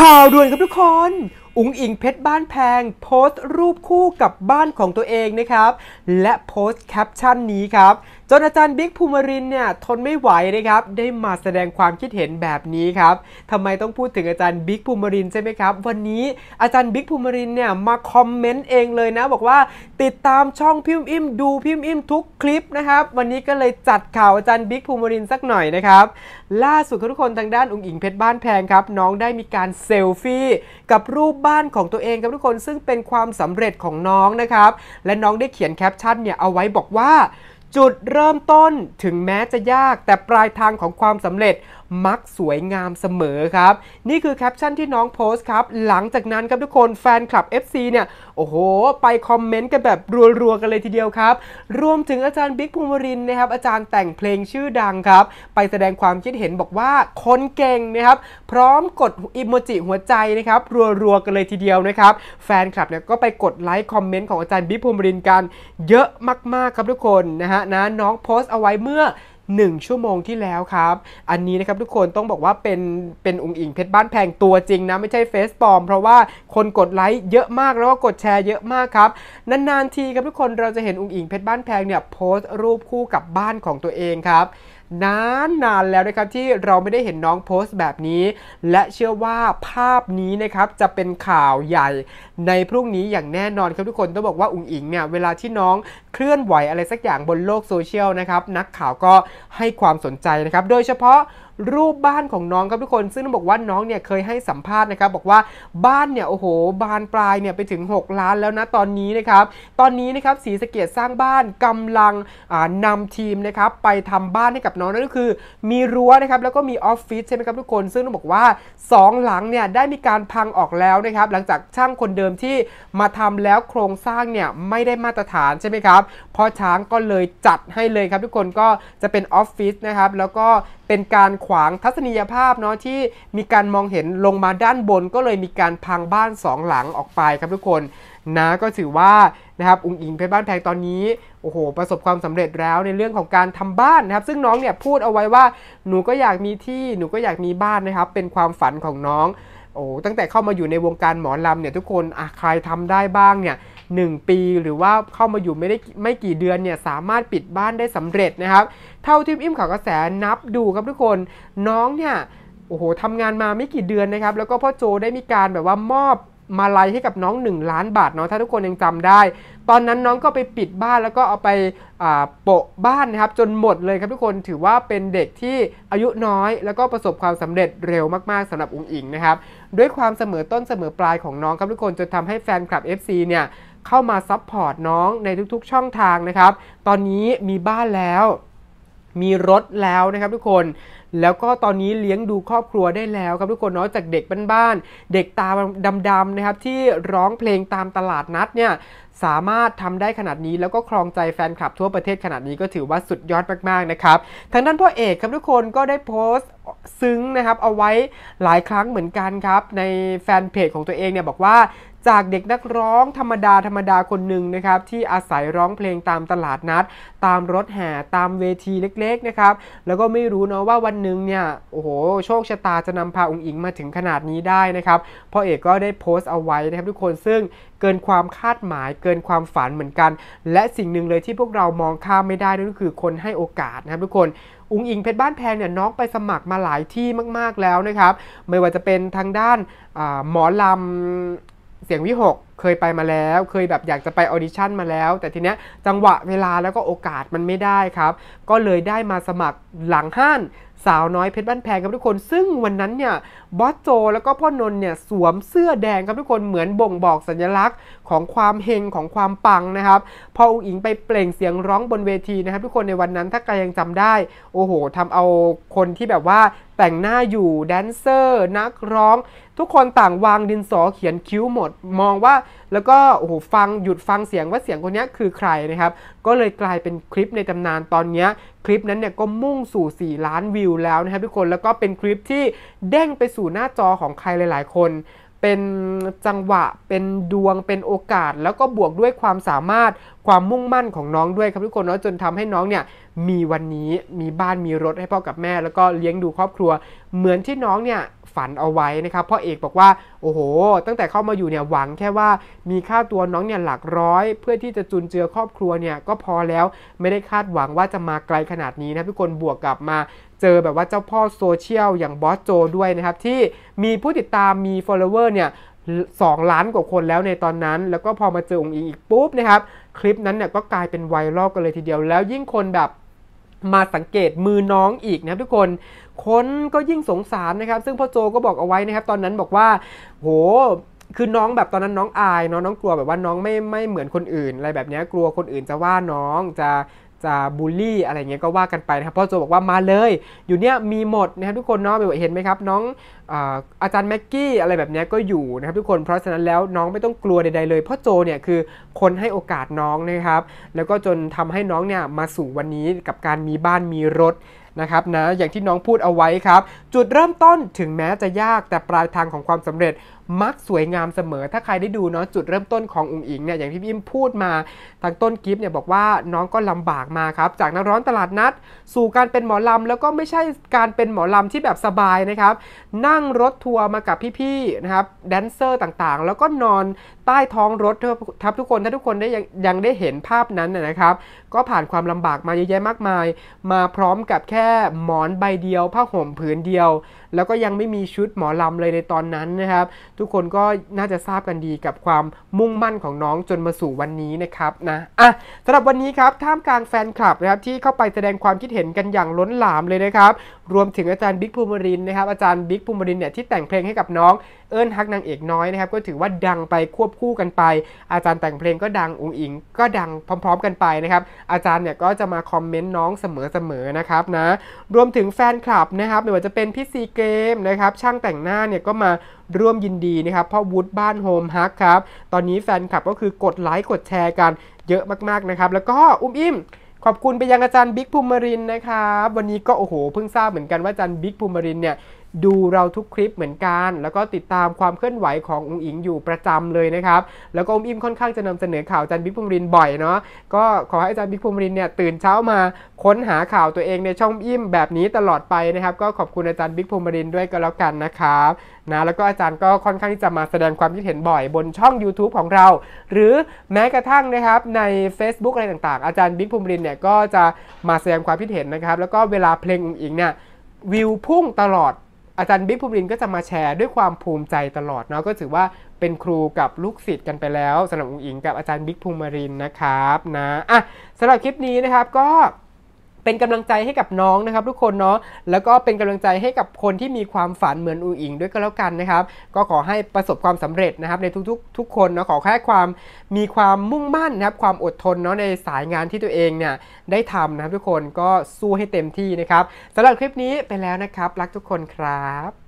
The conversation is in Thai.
ข่าวด่วนครับทุกคนอุ๋งอิงเพชรบ้านแพงโพสต์รูปคู่กับบ้านของตัวเองนะครับและโพสต์แคปชั่นนี้ครับจนอาจารย์บิ๊กภูมิรินทร์เนี่ยทนไม่ไหวนะครับได้มาแสดงความคิดเห็นแบบนี้ครับทำไมต้องพูดถึงอาจารย์บิ๊กภูมิรินทร์ใช่ไหมครับวันนี้อาจารย์บิ๊กภูมิรินทร์เนี่ยมาคอมเมนต์เองเลยนะบอกว่าติดตามช่องพิมพ์อิมดูพิมพ์อิมทุกคลิปนะครับวันนี้ก็เลยจัดข่าวอาจารย์บิ๊กภูมิรินทร์สักหน่อยนะครับล่าสุดทุกคนทางด้านอุ๋งอิงเพชรบ้านแพงครับน้องได้มีการเซลฟี่กับรูปบ้านของตัวเองครับทุกคนซึ่งเป็นความสำเร็จของน้องนะครับและน้องได้เขียนแคปชั่นเนี่ยเอาไว้บอกว่าจุดเริ่มต้นถึงแม้จะยากแต่ปลายทางของความสำเร็จมักสวยงามเสมอครับนี่คือแคปชั่นที่น้องโพสต์ครับหลังจากนั้นครับทุกคนแฟนคลับ FC เนี่ยโอ้โหไปคอมเมนต์กันแบบรัวๆกันเลยทีเดียวครับรวมถึงอาจารย์บิ๊กภูมิรินทร์นะครับอาจารย์แต่งเพลงชื่อดังครับไปแสดงความคิดเห็นบอกว่าคนเก่งนะครับพร้อมกดอิโมจิหัวใจนะครับรัวๆกันเลยทีเดียวนะครับแฟนคลับเนี่ยก็ไปกดไลค์คอมเมนต์ของอาจารย์บิ๊กภูมิรินทร์กันเยอะมากๆครับทุกคนนะน้องโพสต์เอาไว้เมื่อ1 ชั่วโมงที่แล้วครับอันนี้นะครับทุกคนต้องบอกว่าเป็นอุ๋งอิงเพชรบ้านแพงตัวจริงนะไม่ใช่เฟซปลอมเพราะว่าคนกดไลค์เยอะมากแล้วก็กดแชร์เยอะมากครับนานๆทีครับทุกคนเราจะเห็นอุ๋งอิงเพชรบ้านแพงเนี่ยโพสต์รูปคู่กับบ้านของตัวเองครับนานแล้วนะครับที่เราไม่ได้เห็นน้องโพสต์แบบนี้และเชื่อว่าภาพนี้นะครับจะเป็นข่าวใหญ่ในพรุ่งนี้อย่างแน่นอนครับทุกคนต้องบอกว่าอุ๋งอิงเนี่ยเวลาที่น้องเคลื่อนไหวอะไรสักอย่างบนโลกโซเชียลนะครับนักข่าวก็ให้ความสนใจนะครับโดยเฉพาะรูปบ้านของน้องครับทุกคนซึ่งต้องบอกว่าน้องเนี่ยเคยให้สัมภาษณ์นะครับบอกว่าบ้านเนี่ยโอ้โหบานปลายเนี่ยไปถึง6 ล้านแล้วนะตอนนี้นะครับศรีสะเกษสร้างบ้านกำลังนำทีมนะครับไปทำบ้านให้กับน้องนั่นก็คือมีรั้วนะครับแล้วก็มีออฟฟิศใช่ไหมครับทุกคนซึ่งต้องบอกว่า2 หลังเนี่ยได้มีการพังออกแล้วนะครับหลังจากช่างคนเดิมที่มาทำแล้วโครงสร้างเนี่ยไม่ได้มาตรฐานใช่ไหมครับพอช้างก็เลยจัดให้เลยครับทุกคนก็จะเป็นออฟฟิศนะครับแล้วก็เป็นการขวางทัศนียภาพเนาะที่มีการมองเห็นลงมาด้านบนก็เลยมีการพังบ้าน2 หลังออกไปครับทุกคนนะก็ถือว่านะครับอุ๋งอิงเพชรบ้านแพงตอนนี้โอ้โหประสบความสำเร็จแล้วในเรื่องของการทำบ้านนะครับซึ่งน้องเนี่ยพูดเอาไว้ว่าหนูก็อยากมีที่หนูก็อยากมีบ้านนะครับเป็นความฝันของน้องโอ้ตั้งแต่เข้ามาอยู่ในวงการหมอลำเนี่ยทุกคนใครทำได้บ้างเนี่ย1 ปีหรือว่าเข้ามาอยู่ไม่กี่เดือนเนี่ยสามารถปิดบ้านได้สำเร็จนะครับเท่าที่อิ่มข่าวกระแสนับดูครับทุกคนน้องเนี่ยโอ้โหทำงานมาไม่กี่เดือนนะครับแล้วก็พ่อโจได้มีการแบบว่ามอบมาลัยให้กับน้อง1 ล้านบาทเนาะถ้าทุกคนยังจำได้ตอนนั้นน้องก็ไปปิดบ้านแล้วก็เอาไปโปะบ้านนะครับจนหมดเลยครับทุกคนถือว่าเป็นเด็กที่อายุน้อยแล้วก็ประสบความสำเร็จเร็วมากๆสำหรับอุ๋งอิงนะครับด้วยความเสมอต้นเสมอปลายของน้องครับทุกคนจนทำให้แฟนคลับ FC เนี่ยเข้ามาซัพพอร์ตน้องในทุกๆช่องทางนะครับตอนนี้มีบ้านแล้วมีรถแล้วนะครับทุกคนแล้วก็ตอนนี้เลี้ยงดูครอบครัวได้แล้วครับทุกคนเนาะจากเด็กบ้านๆเด็กตาดำๆนะครับที่ร้องเพลงตามตลาดนัดเนี่ยสามารถทำได้ขนาดนี้แล้วก็ครองใจแฟนคลับทั่วประเทศขนาดนี้ก็ถือว่าสุดยอดมากๆนะครับทางด้านพ่อเอกครับทุกคนก็ได้โพสต์ซึ้งนะครับเอาไว้หลายครั้งเหมือนกันครับในแฟนเพจของตัวเองเนี่ยบอกว่าจากเด็กนักร้องธรรมดาคนหนึ่งนะครับที่อาศัยร้องเพลงตามตลาดนัดตามรถแห่ตามเวทีเล็กๆนะครับแล้วก็ไม่รู้เนาะว่าวันหนึ่งเนี่ยโอ้โหโชคชะตาจะนำพาอุ๋งอิงมาถึงขนาดนี้ได้นะครับพ่อเอกก็ได้โพสต์เอาไว้นะครับทุกคนซึ่งเกินความคาดหมายเกินความฝันเหมือนกันและสิ่งหนึ่งเลยที่พวกเรามองข้ามไม่ได้นั่นก็คือคนให้โอกาสนะครับทุกคนอุ๋งอิงเพชรบ้านแพงเนี่ยน้องไปสมัครมาหลายที่มากๆแล้วนะครับไม่ว่าจะเป็นทางด้านหมอลำเสียงวิหกเคยไปมาแล้วเคยแบบอยากจะไปออดิชั่นมาแล้วแต่ทีเนี้ยจังหวะเวลาแล้วก็โอกาสมันไม่ได้ครับก็เลยได้มาสมัครหลังห้านสาวน้อยเพชรบ้านแพงครับทุกคนซึ่งวันนั้นเนี่ยบอสโจแล้วก็พ่อนนท์เนี่ยสวมเสื้อแดงครับทุกคนเหมือนบ่งบอกสัญลักษณ์ของความเฮงของความปังนะครับพออุ๋งอิงไปเปล่งเสียงร้องบนเวทีนะครับทุกคนในวันนั้นถ้าใครยังจำได้โอ้โหทำเอาคนที่แบบว่าแต่งหน้าอยู่แดนเซอร์นักร้องทุกคนต่างวางดินสอเขียนคิ้วหมดมองว่าแล้วก็โอ้โหหยุดฟังเสียงว่าเสียงคนนี้คือใครนะครับก็เลยกลายเป็นคลิปในตำนานตอนนี้คลิปนั้นเนี่ยก็มุ่งสู่4 ล้านวิวแล้วนะครับทุกคนแล้วก็เป็นคลิปที่เด้งไปสู่หน้าจอของใครหลายๆคนเป็นจังหวะเป็นดวงเป็นโอกาสแล้วก็บวกด้วยความสามารถความมุ่งมั่นของน้องด้วยครับทุกคนเนาะจนทำให้น้องเนี่ยมีวันนี้มีบ้านมีรถให้พ่อกับแม่แล้วก็เลี้ยงดูครอบครัวเหมือนที่น้องเนี่ยฝันเอาไว้นะครับพ่อเอกบอกว่าโอ้โหตั้งแต่เข้ามาอยู่เนี่ยหวังแค่ว่ามีค่าตัวน้องเนี่ยหลักร้อยเพื่อที่จะจุนเจือครอบครัวเนี่ยก็พอแล้วไม่ได้คาดหวังว่าจะมาไกลขนาดนี้นะทุกคนบวกกับมาเจอแบบว่าเจ้าพ่อโซเชียลอย่างบอสโจด้วยนะครับที่มีผู้ติดตามมี follower เนี่ย2 ล้านกว่าคนแล้วในตอนนั้นแล้วก็พอมาเจอองค์อิงอีกปุ๊บนะครับคลิปนั้นเนี่ยก็กลายเป็นไวรัลกันเลยทีเดียวแล้วยิ่งคนแบบมาสังเกตมือน้องอีกนะครับทุกคนก็ยิ่งสงสารนะครับซึ่งพ่อโจก็บอกเอาไว้นะครับตอนนั้นบอกว่าโหคือน้องแบบตอนนั้นน้องอายน้องกลัวแบบว่าน้องไม่เหมือนคนอื่นอะไรแบบนี้กลัวคนอื่นจะว่าน้องจะบูลลี่อะไรเงี้ยก็ว่ากันไปนะครับพ่อโจบอกว่ามาเลยอยู่เนี่ยมีหมดนะครับทุกคนเนาะเห็นไหมครับน้องอาจารย์แม็กกี้อะไรแบบนี้ก็อยู่นะครับทุกคนเพราะฉะนั้นแล้วน้องไม่ต้องกลัวใดๆเลยพ่อโจเนี่ยคือคนให้โอกาสน้องนะครับแล้วก็จนทำให้น้องเนี่ยมาสู่วันนี้กับการมีบ้านมีรถนะครับนะอย่างที่น้องพูดเอาไว้ครับจุดเริ่มต้นถึงแม้จะยากแต่ปลายทางของความสำเร็จมักสวยงามเสมอถ้าใครได้ดูเนาะจุดเริ่มต้นของอุ๋งอิงเนี่ยอย่างที่พี่อิมพูดมาทางต้นคลิปเนี่ยบอกว่าน้องก็ลำบากมาครับจากนักร้องตลาดนัดสู่การเป็นหมอลำแล้วก็ไม่ใช่การเป็นหมอลำที่แบบสบายนะครับนั่งรถทัวร์มากับพี่ๆนะครับแดนเซอร์ต่างๆแล้วก็นอนใต้ท้องรถครับทุกคนถ้าทุกคนได้ยังได้เห็นภาพนั้นนะครับก็ผ่านความลำบากมาเยอะแยะมากมายมาพร้อมกับแค่หมอนใบเดียวผ้าห่มผืนเดียวแล้วก็ยังไม่มีชุดหมอลำเลยในตอนนั้นนะครับทุกคนก็น่าจะทราบกันดีกับความมุ่งมั่นของน้องจนมาสู่วันนี้นะครับนะสำหรับวันนี้ครับท่ามกลางแฟนคลับนะครับที่เข้าไปแสดงความคิดเห็นกันอย่างล้นหลามเลยนะครับรวมถึงอาจารย์บิ๊กภูมิรินทร์นะครับอาจารย์บิ๊กภูมิรินทร์เนี่ยที่แต่งเพลงให้กับน้องเอิ้นฮักนางเอกน้อยนะครับก็ถือว่าดังไปควบคู่กันไปอาจารย์แต่งเพลงก็ดังอุ๋งอิงก็ดังพร้อมๆกันไปนะครับอาจารย์เนี่ยก็จะมาคอมเมนต์น้องเสมอนะครับนะรวมถึงแฟนคลับนะครับไม่ว่าจะเป็นพี่ซีเกมนะครับช่างแต่งหน้าเนี่ยก็มาร่วมยินดีนะครับพ่อวุฒิบ้านโฮมฮักครับตอนนี้แฟนคลับก็คือกดไลค์กดแชร์กันเยอะมากๆนะครับแล้วก็อิมขอบคุณไปยังอาจารย์บิ๊กภูมิรินทร์นะครับวันนี้ก็โอ้โหเพิ่งทราบเหมือนกันว่าอาจารย์บิ๊กภูมิรินทร์เนี่ยดูเราทุกคลิปเหมือนกันแล้วก็ติดตามความเคลื่อนไหวของอุ๋งอิงอยู่ประจำเลยนะครับแล้วก็อิมค่อนข้างจะนำเสนอข่าวอาจารย์บิ๊กภูมิรินทร์บ่อยเนาะก็ขอให้อาจารย์บิ๊กภูมิรินทร์เนี่ยตื่นเช้ามาค้นหาข่าวตัวเองในช่องอิมแบบนี้ตลอดไปนะครับก็ขอบคุณอาจารย์บิ๊กภูมิรินทร์ด้วยก็แล้วกันนะครับนะแล้วก็อาจารย์ก็ค่อนข้างที่จะมาแสดงความคิดเห็นบ่อยบนช่อง YouTube ของเราหรือแม้กระทั่งนะครับใน Facebook อะไรต่างๆอาจารย์บิ๊กภูมิรินทร์เนี่ยก็จะมาแสดงความคิดเห็นนะครับแล้วก็เวลาเพลงอุ๋งอิงเนี่ยวิวพุ่งตลอดอาจารย์บิ๊กภูมิรินทร์ก็จะมาแชร์ด้วยความภูมิใจตลอดเนาะก็ถือว่าเป็นครูกับลูกศิษย์กันไปแล้วสำหรับอุ๋งอิงกับอาจารย์บิ๊กภูมิรินทร์นะครับนะสำหรับคลิปนี้นะครับก็เป็นกำลังใจให้กับน้องนะครับทุกคนเนาะแล้วก็เป็นกำลังใจให้กับคนที่มีความฝันเหมือนอุ๋งอิงด้วยก็แล้วกันนะครับก็ขอให้ประสบความสำเร็จนะครับในทุกคนเนาะขอแค่มีความมุ่งมั่นนะครับความอดทนเนาะในสายงานที่ตัวเองเนี่ยได้ทำนะครับทุกคนก็สู้ให้เต็มที่นะครับสำหรับคลิปนี้ไปแล้วนะครับรักทุกคนครับ